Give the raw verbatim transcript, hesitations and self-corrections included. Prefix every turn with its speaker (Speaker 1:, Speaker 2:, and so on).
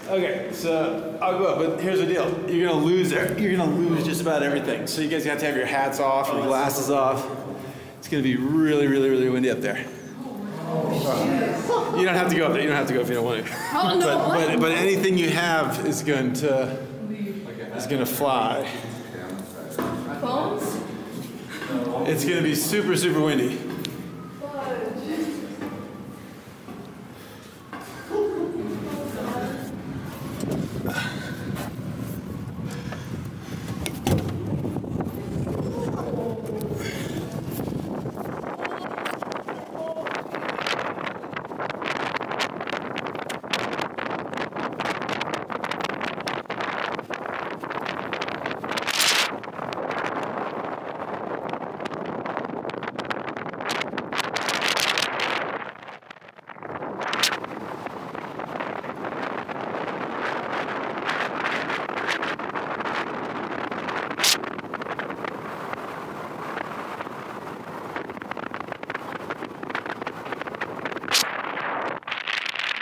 Speaker 1: Okay, so I'll go up, but here's the deal. You're gonna lose there. You're gonna lose just about everything. So you guys have to have your hats off, your glasses off. It's gonna be really, really, really windy up there. You don't have to go up there. You don't have to go if you don't want to.
Speaker 2: Oh, no,
Speaker 1: but, but but anything you have is going to is going to fly.
Speaker 2: Phones?
Speaker 1: It's going to be super super windy.